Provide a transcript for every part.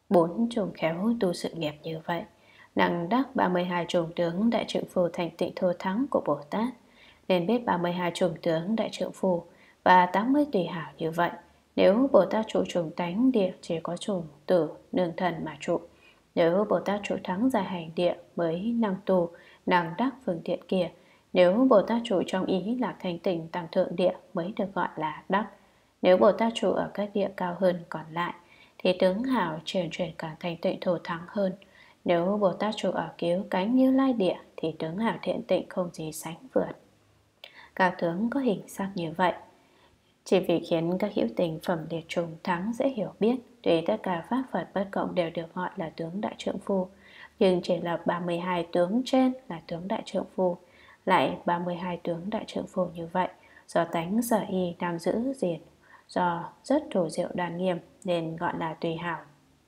Bốn trùng khéo tu sự nghiệp như vậy, đằng đắc 32 trùng tướng đại trượng phu thành tựu thô thắng của Bồ Tát. Nên biết 32 trùng tướng đại trượng phu và 80 tùy hảo như vậy, nếu Bồ Tát trụ trùng tánh địa chỉ có trùng tử nương thần mà trụ. Nếu Bồ Tát trụ thắng giải hành địa mới năng tu, năng đắc phương tiện kia. Nếu Bồ Tát trụ trong ý lạc thanh tịnh tăng thượng địa mới được gọi là đắc. Nếu Bồ Tát trụ ở các địa cao hơn còn lại thì tướng hảo chuyển càng thành tịnh thổ thắng hơn. Nếu Bồ Tát trụ ở cứu cánh Như Lai địa thì tướng hảo thiện tịnh không gì sánh vượt. Các tướng có hình sắc như vậy chỉ vì khiến các hữu tình phẩm liệt trùng thắng dễ hiểu biết. Tuy tất cả pháp Phật bất cộng đều được gọi là tướng đại trượng phu, nhưng chỉ là 32 tướng trên là tướng đại trượng phu. Lại 32 tướng đại trượng phu như vậy, do tánh sở y đang giữ gìn, do rất thủ diệu đàn nghiêm nên gọi là tùy hảo.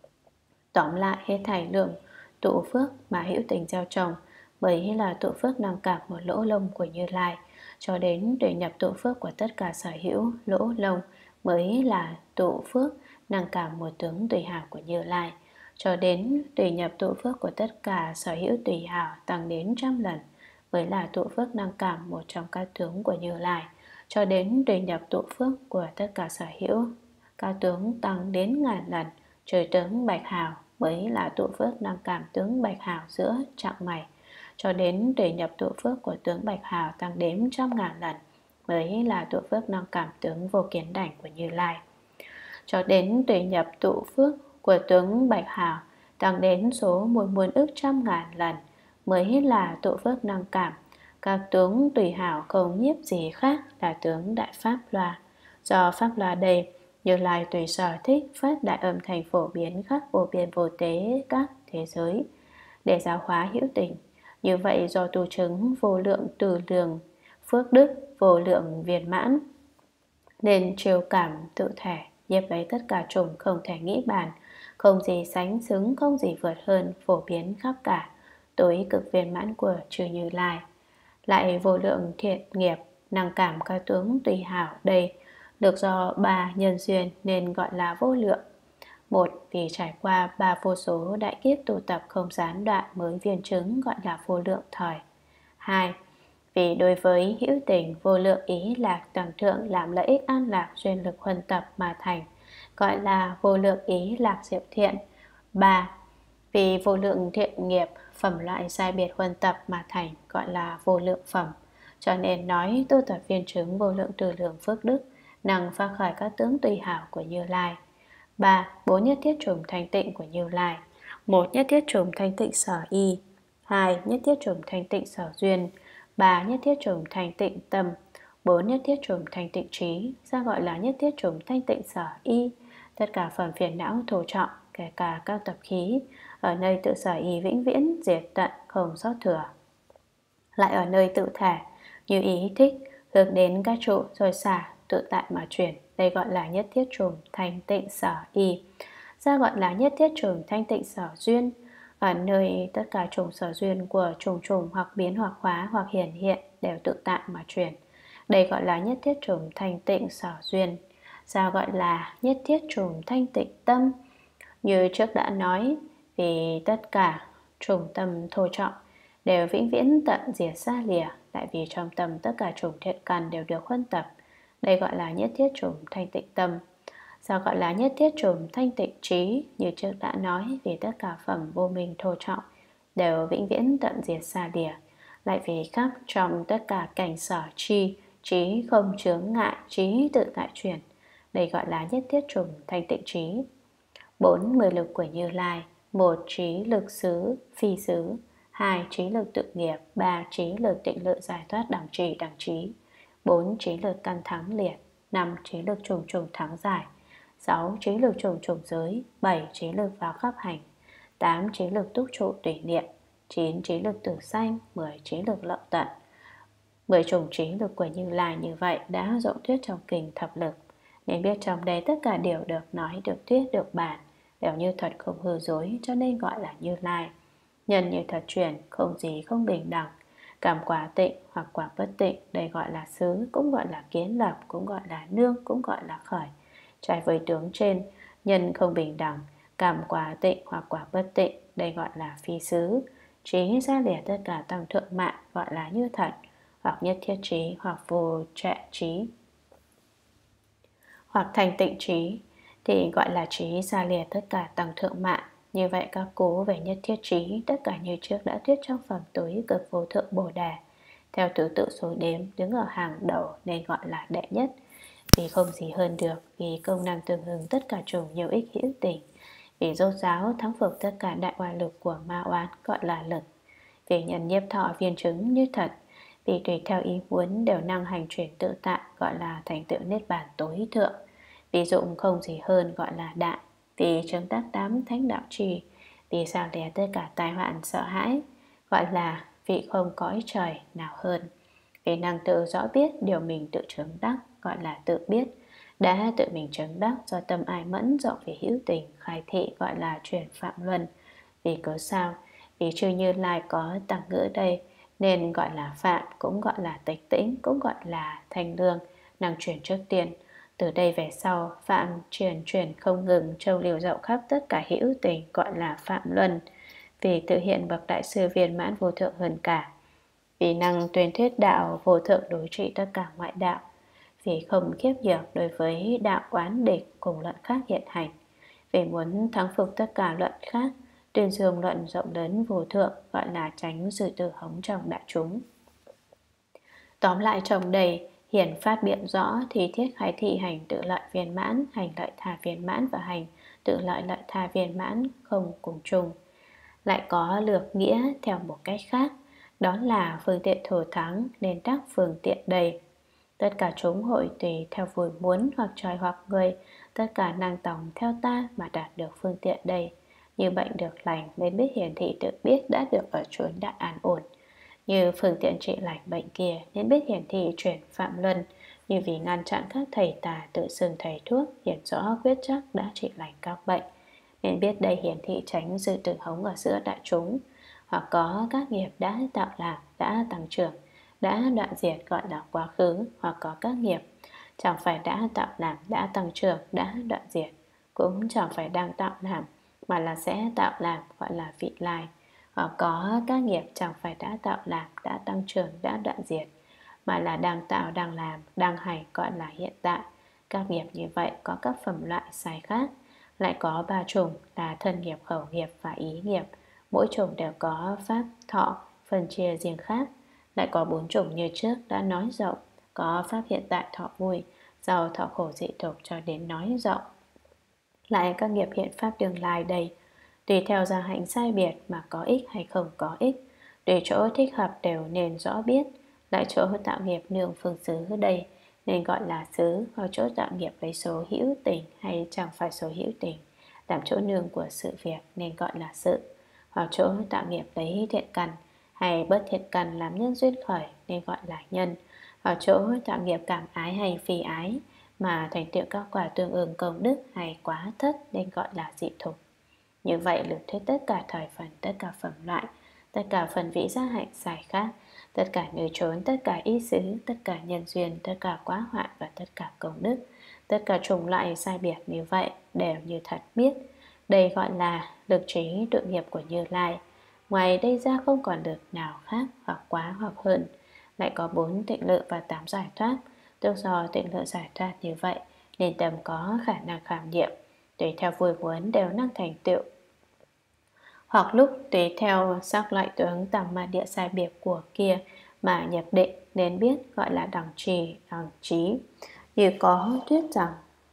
Tóm lại hết thảy lượng tụ phước mà hữu tình gieo trồng mới là tụ phước năng cảm một lỗ lông của Như Lai, cho đến tùy nhập tụ phước của tất cả sở hữu lỗ lông mới là tụ phước năng cảm một tướng tùy hảo của Như Lai, cho đến tùy nhập tụ phước của tất cả sở hữu tùy hảo tăng đến 100 lần mới là tụ phước năng cảm một trong các tướng của Như Lai, cho đến tùy nhập tụ phước của tất cả sở hữu các tướng tăng đến 1000 lần trừ tướng bạch hào mới là tụ phước năng cảm tướng bạch hào giữa trạng mày, cho đến tùy nhập tụ phước của tướng bạch hào tăng đến 100.000 lần mới là tụ phước năng cảm tướng vô kiến đảnh của Như Lai, cho đến tùy nhập tụ phước của tướng bạch hào tăng đến số muôn ức 100.000 lần mới là tụ phước năng cảm các tướng tùy hảo không nhiếp gì khác là tướng đại pháp loa. Do pháp loa đây, Như Lai tùy sở thích phát đại âm thanh phổ biến khắp vô biên vô tế các thế giới để giáo hóa hữu tình. Như vậy do tu chứng vô lượng từ lượng phước đức vô lượng viên mãn nên chiều cảm tự thể nhiếp lấy tất cả trùng không thể nghĩ bàn, không gì sánh xứng, không gì vượt hơn, phổ biến khắp cả tối cực viên mãn của chư Như Lai. Lại vô lượng thiện nghiệp năng cảm các tướng tùy hảo đây được do 3 nhân duyên nên gọi là vô lượng. Một, vì trải qua 3 vô số đại kiếp tu tập không gián đoạn mới viên chứng gọi là vô lượng thời. 2, vì đối với hữu tình vô lượng ý lạc tầng thượng làm lợi ích an lạc duyên lực huân tập mà thành gọi là vô lượng ý lạc diệu thiện. 3, vì vô lượng thiện nghiệp phẩm loại sai biệt huân tập mà thành gọi là vô lượng phẩm. Cho nên nói tu tập viên chứng vô lượng từ lượng phước đức năng phát khởi các tướng tùy hảo của Như Lai. 3. Bốn nhất thiết trùng thanh tịnh của Như Lai. 1. Nhất thiết trùng thanh tịnh sở y. 2. Nhất thiết trùng thanh tịnh sở duyên. 3. Nhất thiết trùng thanh tịnh tâm. 4. Nhất thiết trùng thanh tịnh trí. Ra gọi là nhất thiết trùng thanh tịnh sở y. Tất cả phẩm phiền não thổ trọng, kể cả các tập khí, ở nơi tự sở y vĩnh viễn diệt tận không sót thừa. Lại ở nơi tự thể, như ý thích hướng đến các trụ rồi xả tự tại mà chuyển, đây gọi là nhất thiết trùng thanh tịnh sở y. Ra gọi là nhất thiết trùng thanh tịnh sở duyên, ở nơi tất cả trùng sở duyên của trùng hoặc biến hoặc hóa hoặc hiển hiện đều tự tại mà chuyển, đây gọi là nhất thiết trùng thanh tịnh sở duyên. Ra gọi là nhất thiết trùng thanh tịnh tâm. Như trước đã nói, vì tất cả trùng tâm thô trọng đều vĩnh viễn tận diệt xa lìa, tại vì trong tâm tất cả trùng thiện căn đều được huân tập, đây gọi là nhất thiết trùng thanh tịnh tâm. Sao gọi là nhất thiết trùng thanh tịnh trí? Như trước đã nói, vì tất cả phẩm vô minh thô trọng đều vĩnh viễn tận diệt xa lìa, lại vì khắp trong tất cả cảnh sở chi, trí không chướng ngại, trí tự tại chuyển, đây gọi là nhất thiết trùng thanh tịnh trí. 4. Mười lực của Như Lai. 1. Trí lực xứ, phi xứ. 2. Trí lực tự nghiệp. 3. Trí lực tịnh lự giải thoát đẳng trí. 4. Trí lực căn thắng liệt. 5. Trí lực trùng thắng giải. 6. Trí lực trùng giới. 7. Trí lực vào khắp hành. 8. Trí lực túc trụ tùy niệm. 9. Trí lực tử sanh. 10. Trí lực lậu tận. 10 trùng trí lực của Như Lai như vậy đã rộng thuyết trong kinh thập lực, nên biết trong đây tất cả điều được nói, được thuyết, được bàn đều như thật không hư dối, cho nên gọi là Như Lai. Nhân như thật chuyển, không gì không bình đẳng. Cảm quả tịnh hoặc quả bất tịnh, đây gọi là xứ, cũng gọi là kiến lập, cũng gọi là nương, cũng gọi là khởi. Trái với tướng trên, nhân không bình đẳng, cảm quả tịnh hoặc quả bất tịnh, đây gọi là phi xứ. Trí ra lìa tất cả tăng thượng mạng gọi là như thật, hoặc nhất thiết trí, hoặc vô trệ trí, hoặc thành tịnh trí thì gọi là trí ra lìa tất cả tăng thượng mạng. Như vậy các cố về nhất thiết trí, tất cả như trước đã thuyết trong phẩm tối cực vô thượng Bồ Đề, theo thứ tự số đếm đứng ở hàng đầu nên gọi là đệ nhất. Vì không gì hơn được, vì công năng tương ứng tất cả chủng nhiều ích hữu tình, vì rốt ráo thắng phục tất cả đại oai lực của ma oán gọi là lực, vì nhân nhiếp thọ viên chứng như thật, vì tùy theo ý muốn đều năng hành chuyển tự tại gọi là thành tựu niết bàn tối thượng, vì dụng không gì hơn gọi là đại, vì chứng tác tám thánh đạo trì, vì sao lìa tất cả tai hoạn sợ hãi gọi là vị không cõi trời nào hơn, vì năng tự rõ biết điều mình tự chứng đắc gọi là tự biết, đã tự mình chứng đắc do tâm ái mẫn rộng về hữu tình khai thị gọi là chuyển phạm luân. Vì cớ sao? Vì chư Như Lai có tăng ngữ đây nên gọi là phạm, cũng gọi là tịch tĩnh, cũng gọi là thanh lương, năng chuyển trước tiên. Từ đây về sau, phạm chuyển không ngừng, châu liều rộng khắp tất cả hữu tình gọi là phạm luân. Vì tự hiện bậc đại sư viên mãn vô thượng hơn cả, vì năng tuyên thuyết đạo vô thượng đối trị tất cả ngoại đạo, vì không khiếp nhược đối với đạo oán địch cùng luận khác hiện hành, vì muốn thắng phục tất cả luận khác, tuyên dương luận rộng lớn vô thượng gọi là tránh sự từ hống trong đại chúng. Tóm lại trong đây, hiển phát biện rõ thì thiết khai thị hành tự lợi viên mãn, hành lợi tha viên mãn và hành tự lợi lợi tha viên mãn không cùng chung. Lại có lược nghĩa theo một cách khác, đó là phương tiện thù thắng nên đắc phương tiện đầy. Tất cả chúng hội tùy theo vui muốn hoặc trời hoặc người, tất cả năng tòng theo ta mà đạt được phương tiện đây. Như bệnh được lành nên biết hiển thị tự biết đã được ở chốn đại an ổn. Như phương tiện trị lành bệnh kia nên biết hiển thị chuyển phạm luân. Như vì ngăn chặn các thầy tà tự xưng thầy thuốc, hiển rõ quyết chắc đã trị lành các bệnh, nên biết đây hiển thị tránh sự tử hống ở giữa đại chúng. Hoặc có các nghiệp đã tạo làm, đã tăng trưởng, đã đoạn diệt gọi là quá khứ, hoặc có các nghiệp chẳng phải đã tạo làm, đã tăng trưởng, đã đoạn diệt, cũng chẳng phải đang tạo làm, mà là sẽ tạo làm gọi là vị lai. Hoặc có các nghiệp chẳng phải đã tạo làm, đã tăng trưởng, đã đoạn diệt, mà là đang tạo, đang làm, đang hành gọi là hiện tại. Các nghiệp như vậy có các phẩm loại sai khác. Lại có 3 chủng là thân nghiệp, khẩu nghiệp và ý nghiệp. Mỗi chủng đều có pháp thọ phân chia riêng khác. Lại có 4 chủng như trước đã nói rộng, có pháp hiện tại thọ vui, giàu thọ khổ dị tục cho đến nói rộng. Lại các nghiệp hiện pháp tương lai đây, tùy theo gia hạnh sai biệt mà có ích hay không có ích, tùy chỗ thích hợp đều nên rõ biết. Lại chỗ tạo nghiệp nương phương xứ đây nên gọi là xứ, hoặc chỗ tạo nghiệp lấy số hữu tình hay chẳng phải số hữu tình làm chỗ nương của sự việc nên gọi là sự, hoặc chỗ tạo nghiệp lấy thiện căn hay bất thiện căn làm nhân duyên khởi nên gọi là nhân, hoặc chỗ tạo nghiệp cảm ái hay phi ái mà thành tựu các quả tương ứng công đức hay quá thất nên gọi là dị thục. Như vậy lược thuyết tất cả thời phần, tất cả phẩm loại, tất cả phần vị gia hạnh sai khác, tất cả nơi trốn, tất cả ý xứ, tất cả nhân duyên, tất cả quá hoạn và tất cả công đức, tất cả chủng loại sai biệt như vậy đều như thật biết. Đây gọi là lực trí tự nghiệp của Như Lai. Ngoài đây ra không còn lực nào khác hoặc quá hoặc hơn. Lại có 4 tịnh lự và 8 giải thoát. Tức do tịnh lự giải thoát như vậy nên tâm có khả năng khảm nghiệm, tùy theo vui muốn đều năng thành tựu. Hoặc lúc tùy theo sắc loại tướng tầm ma địa sai biệt của kia mà nhập định nên biết gọi là đẳng trì, đẳng trí. Như có thuyết rằng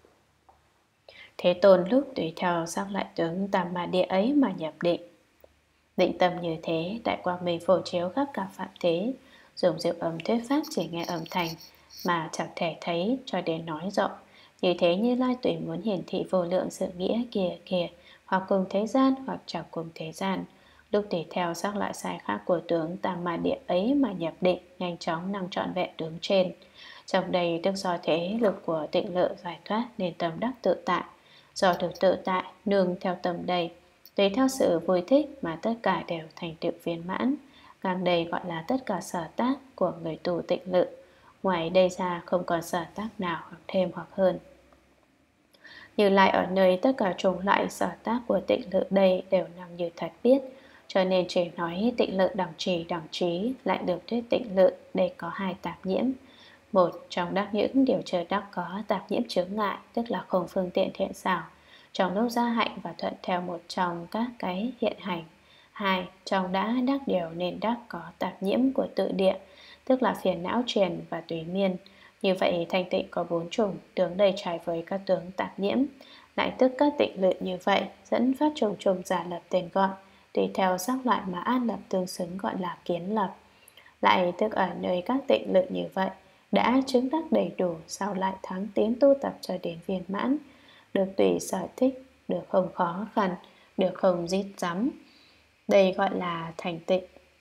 Thế Tôn lúc tùy theo sắc loại tướng tầm ma địa ấy mà nhập định. Định tâm như thế, đại quang minh phổ chiếu khắp cả phạm thế, dùng diệu âm thuyết pháp chỉ nghe âm thanh mà chẳng thể thấy cho đến nói rộng. Như thế Như Lai tùy muốn hiển thị vô lượng sự nghĩa kìa, hoặc cùng thế gian hoặc chẳng cùng thế gian. Lúc tùy theo sắc loại sai khác của tướng tam ma địa ấy mà nhập định, nhanh chóng năng trọn vẹn tướng trên. Trong đây tức do thế lực của tịnh lự giải thoát nên tâm đắc tự tại. Do được tự tại, nương theo tâm đây, tùy theo sự vui thích mà tất cả đều thành tựu viên mãn. Ngang đây gọi là tất cả sở tác của người tu tịnh lự. Ngoài đây ra không còn sở tác nào hoặc thêm hoặc hơn. Như Lai ở nơi tất cả chủng loại sở tác của tịnh lự đây đều nằm như thật biết, cho nên chỉ nói tịnh lự đẳng trí lại được thuyết tịnh lự đây có hai tạp nhiễm. Một, trong đắc những điều chưa đắc có tạp nhiễm chướng ngại, tức là không phương tiện thiện xảo trong lúc gia hạnh và thuận theo một trong các cái hiện hành. Hai, trong đã đắc điều nên đắc có tạp nhiễm của tự địa, tức là phiền não truyền và tùy miên. Như vậy thanh tịnh có bốn chủng, tướng đầy trái với các tướng tạp nhiễm. Lại tức các tịnh lự như vậy dẫn phát trùng trùng giả lập tên gọi, tùy theo sắc loại mà an lập tương xứng gọi là kiến lập. Lại tức ở nơi các tịnh lự như vậy đã chứng đắc đầy đủ, sau lại thắng tiến tu tập cho đến viên mãn, được tùy sở thích, được không khó khăn, được không rít rắm. Đây gọi là thành tịnh.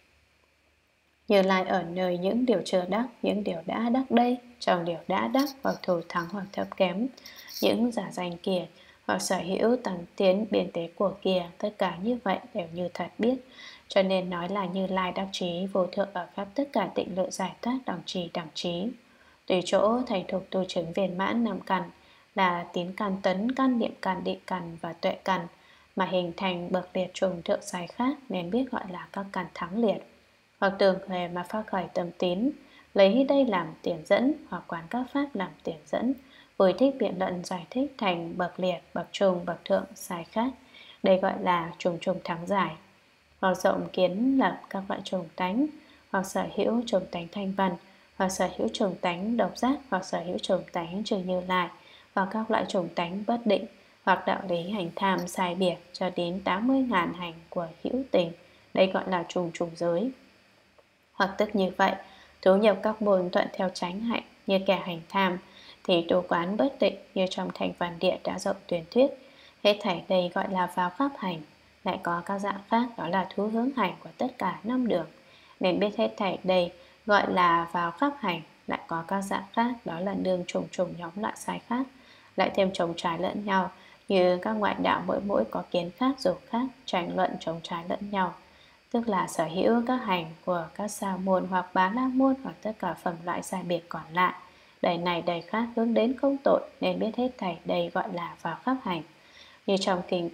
Như Lai ở nơi những điều chưa đắc, những điều đã đắc đây, trong điều đã đắc hoặc thù thắng hoặc thấp kém, những giả danh kia hoặc sở hữu tăng tiến biên tế của kia, tất cả như vậy đều như thật biết. Cho nên nói là Như Lai đắc trí vô thượng ở khắp tất cả tịnh lự giải thoát đẳng trí. Tùy chỗ thành thục tu chứng viên mãn năm căn là tín căn, tấn căn, niệm căn, định căn và tuệ căn, mà hình thành bậc liệt trùng thượng sai khác nên biết gọi là các căn thắng liệt. Hoặc tưởng về mà phát khởi tâm tín, lấy đây làm tiền dẫn, hoặc quán các pháp làm tiền dẫn, vui thích biện luận giải thích thành bậc liệt, bậc trung, bậc thượng sai khác. Đây gọi là trùng trùng thắng giải. Hoặc rộng kiến lập các loại trùng tánh, hoặc sở hữu trùng tánh thanh văn, hoặc sở hữu trùng tánh độc giác, hoặc sở hữu trùng tánh trừ Như Lai, hoặc các loại trùng tánh bất định, hoặc đạo lý hành tham sai biệt cho đến 80.000 hành của hữu tình. Đây gọi là trùng trùng giới. Hoặc tức như vậy, thú nhập các môn thuận theo chánh hạnh như kẻ hành tham, thì tu quán bất định như trong thành Văn Địa đã rộng tuyên thuyết. Hết thảy đây gọi là vào pháp hành. Lại có các dạng khác, đó là thú hướng hành của tất cả 5 đường. Nên biết hết thảy đây gọi là vào pháp hành. Lại có các dạng khác, đó là nương trùng trùng nhóm loại sai khác, lại thêm chống trái lẫn nhau, như các ngoại đạo mỗi mỗi có kiến khác, dục khác, tranh luận chống trái lẫn nhau, tức là sở hữu các hành của các sa môn hoặc bá la môn hoặc tất cả phẩm loại sai biệt còn lại. Đầy này đầy khác hướng đến không tội, nên biết hết thảy đây gọi là vào pháp hành. Như trong kinh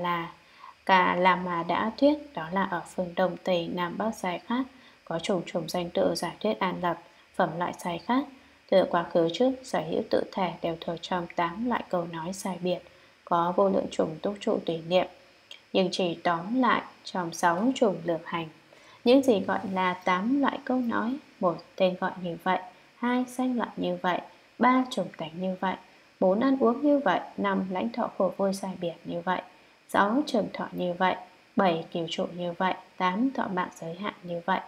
Cả là mà đã thuyết, đó là ở phương Đông Tây Nam Bắc sai khác, có trùng trùng danh tự giải thuyết an lập, phẩm loại sai khác. Từ quá khứ trước, sở hữu tự thể đều thuộc trong 8 loại câu nói sai biệt, có vô lượng chủng túc trụ tùy niệm. Nhưng chỉ tóm lại trong 6 chủng lược hành. Những gì gọi là 8 loại câu nói: 1. Tên gọi như vậy, 2. Sanh loại như vậy, 3. Chủng tánh như vậy, 4. Ăn uống như vậy, 5. Lãnh thọ khổ vui sai biệt như vậy, 6. Trường thọ như vậy, 7. Kiều trụ như vậy, 8. Thọ mạng giới hạn như vậy.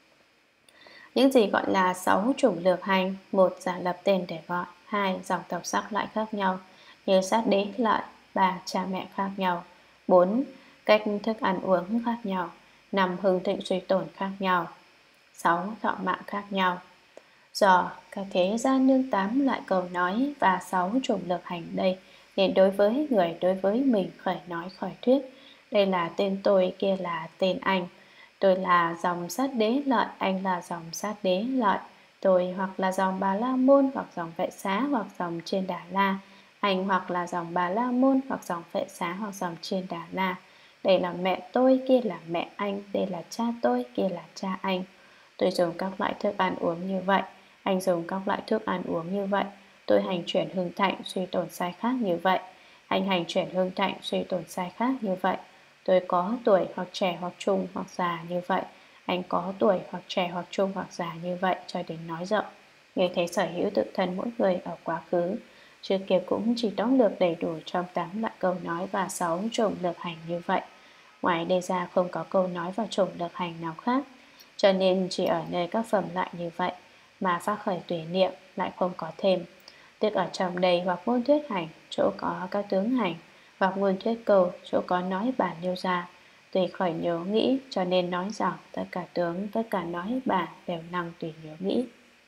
Những gì gọi là 6 chủng lược hành: 1. Giả lập tên để gọi, 2. Dòng tộc sắc lại khác nhau như sát đế lợi, 3. Cha mẹ khác nhau, 4. Cách thức ăn uống khác nhau, 5. Hưng thịnh suy tổn khác nhau, 6. Thọ mạng khác nhau. Do các thế gian nương 8 loại câu nói và 6 chủng lược hành đây, nên đối với người, đối với mình khởi nói khởi thuyết. Đây là tên tôi, kia là tên anh. Tôi là dòng sát đế lợi, anh là dòng sát đế lợi. Tôi hoặc là dòng Bà La Môn, hoặc dòng Vệ Xá, hoặc dòng Trên Đà La. Anh hoặc là dòng Bà La Môn, hoặc dòng Vệ Xá, hoặc dòng Trên Đà La. Đây là mẹ tôi, kia là mẹ anh. Đây là cha tôi, kia là cha anh. Tôi dùng các loại thức ăn uống như vậy, anh dùng các loại thức ăn uống như vậy. Tôi hành chuyển hưng thạnh suy tổn sai khác như vậy, anh hành chuyển hưng thạnh suy tổn sai khác như vậy. Tôi có tuổi hoặc trẻ hoặc trung hoặc già như vậy, anh có tuổi hoặc trẻ hoặc trung hoặc già như vậy, cho đến nói rộng. Như thế sở hữu tự thân mỗi người ở quá khứ, trước kia cũng chỉ tóm lược đầy đủ trong 8 loại câu nói và 6 chủng lược hành như vậy. Ngoài đây ra không có câu nói và chủng lược hành nào khác. Cho nên chỉ ở nơi các phẩm loại như vậy mà phát khởi tùy niệm, lại không có thêm. Tức ở trong đây hoặc ngôn thuyết hành, chỗ có các tướng hành, hoặc ngôn thuyết câu, chỗ có nói bản nêu ra. Tùy khởi nhớ nghĩ, cho nên nói rằng tất cả tướng, tất cả nói bản đều năng tùy nhớ nghĩ.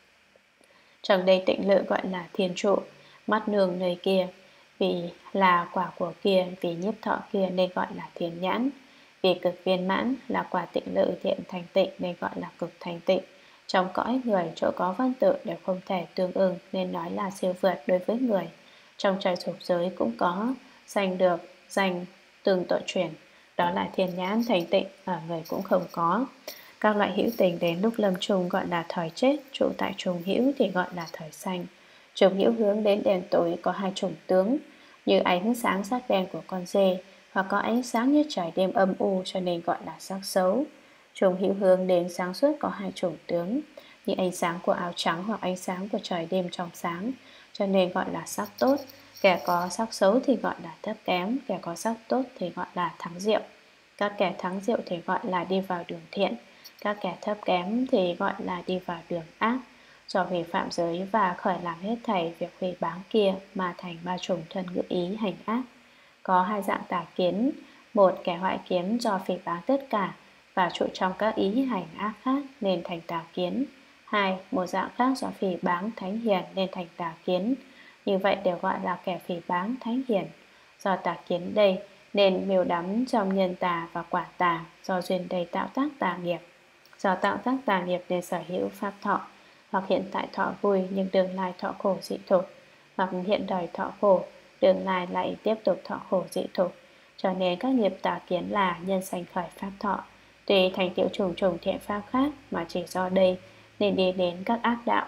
Trong đây tịnh lự gọi là thiên trụ, mắt nương nơi kia, vì là quả của kia, vì nhiếp thọ kia nên gọi là thiên nhãn. Vì cực viên mãn là quả tịnh lự thiện thành tịnh nên gọi là cực thành tịnh. Trong cõi người, chỗ có văn tự đều không thể tương ưng nên nói là siêu vượt đối với người. Trong trời dục giới cũng có giành được danh tương tội truyền, đó là thiên nhãn thành tịnh, ở người cũng không có. Các loại hữu tình đến lúc lâm chung gọi là thời chết, trụ tại trùng hữu thì gọi là thời sanh. Trùng hữu hướng đến đen tối có hai chủng tướng, như ánh sáng sắc đen của con dê, hoặc có ánh sáng như trời đêm âm u cho nên gọi là sắc xấu. Trùng hữu hướng đến sáng suốt có hai chủng tướng, như ánh sáng của áo trắng hoặc ánh sáng của trời đêm trong sáng, cho nên gọi là sắc tốt. Kẻ có sắc xấu thì gọi là thấp kém, kẻ có sắc tốt thì gọi là thắng diệu. Các kẻ thắng diệu thì gọi là đi vào đường thiện, các kẻ thấp kém thì gọi là đi vào đường ác. Do vì phạm giới và khởi làm hết thảy việc hủy báng kia mà thành ba chủng thân ngữ ý hành ác. Có hai dạng tà kiến, một kẻ hoại kiến do phỉ báng tất cả và trụ trong các ý hành ác khác nên thành tà kiến. Hai, một dạng khác do phỉ báng thánh hiền nên thành tà kiến. Như vậy đều gọi là kẻ phỉ báng thánh hiền. Do tà kiến đây nên miêu đắm trong nhân tà và quả tà, do duyên đây tạo tác tà nghiệp. Do tạo tác tà nghiệp nên sở hữu pháp thọ, hoặc hiện tại thọ vui nhưng tương lai thọ khổ dị thục, hoặc hiện đời thọ khổ, tương lai lại tiếp tục thọ khổ dị thục. Cho nên các nghiệp tà kiến là nhân sanh khởi pháp thọ, tùy thành tựu trùng trùng thiện pháp khác mà chỉ do đây nên đi đến các ác đạo.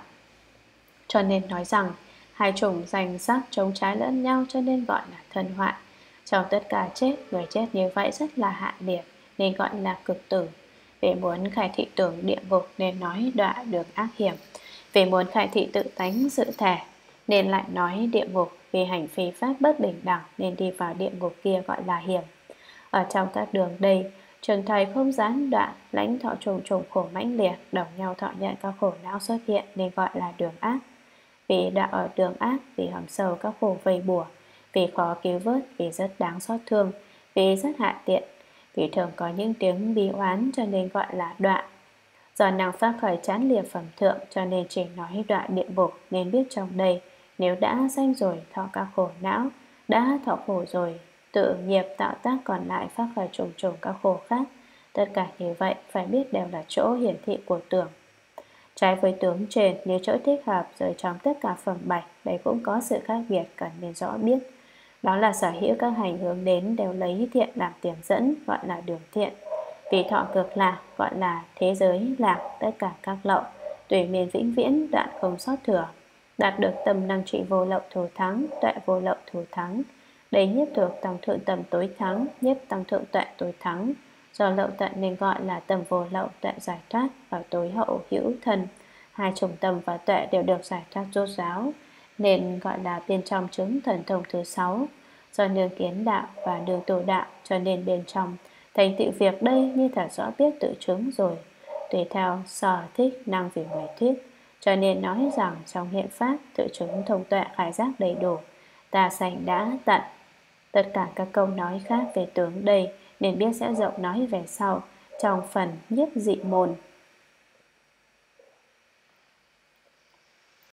Cho nên nói rằng hai chủng danh sắc chống trái lẫn nhau cho nên gọi là thân hoại. Trong tất cả chết, người chết như vậy rất là hạ liệt nên gọi là cực tử. Vì muốn khai thị tưởng địa ngục nên nói đọa được ác hiểm. Vì muốn khai thị tự tánh sự thể nên lại nói địa ngục. Vì hành phi pháp bất bình đẳng nên đi vào địa ngục kia gọi là hiểm. Ở trong các đường đây, trường thầy không gián đoạn, lãnh thọ trùng trùng khổ mãnh liệt, đồng nhau thọ nhận các khổ não xuất hiện nên gọi là đường ác. Vì đạo ở đường ác, vì hầm sâu các khổ vây bùa, vì khó cứu vớt, vì rất đáng xót thương, vì rất hạ tiện, vì thường có những tiếng bi oán cho nên gọi là đọa. Do năng pháp khởi chán liệt phẩm thượng cho nên chỉ nói đọa địa ngục, nên biết trong đây nếu đã sanh rồi thọ các khổ não, đã thọ khổ rồi tự nghiệp tạo tác còn lại phát khởi trùng trùng các khổ khác. Tất cả như vậy phải biết đều là chỗ hiển thị của tưởng. Trái với tướng trên, nếu chỗ thích hợp rồi trong tất cả phẩm bạch, đây cũng có sự khác biệt cần nên rõ biết. Đó là sở hữu các hành hướng đến đều lấy thiện làm tiền dẫn, gọi là đường thiện. Vì thọ cực lạc, gọi là thế giới lạc, tất cả các lậu, tùy miền vĩnh viễn, đoạn không sót thừa. Đạt được tầm năng trị vô lậu thù thắng, tuệ vô lậu thù thắng. Đây nhiếp thuộc tăng thượng tầm tối thắng, nhiếp tăng thượng tuệ tối thắng. Do lậu tận nên gọi là tầm vô lậu tuệ giải thoát và tối hậu hữu thần. Hai chủng tầm và tuệ đều được giải thoát rốt ráo nên gọi là bên trong chứng thần thông thứ 6. Do nương kiến đạo và nương tu đạo cho nên bên trong thành tựu việc đây như thật rõ biết tự chứng rồi, tùy theo sở thích năng vì người thuyết. Cho nên nói rằng trong hiện pháp tự chứng thông tuệ khai giác đầy đủ, ta sanh đã tận. Tất cả các câu nói khác về tướng đây nên biết sẽ rộng nói về sau trong phần nhiếp dị môn.